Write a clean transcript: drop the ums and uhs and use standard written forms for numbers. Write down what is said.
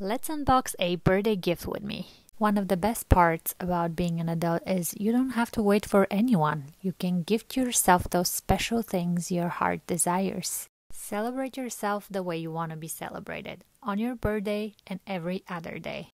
Let's unbox a birthday gift with me. One of the best parts about being an adult is you don't have to wait for anyone. You can gift yourself those special things your heart desires. Celebrate yourself the way you want to be celebrated, on your birthday and every other day.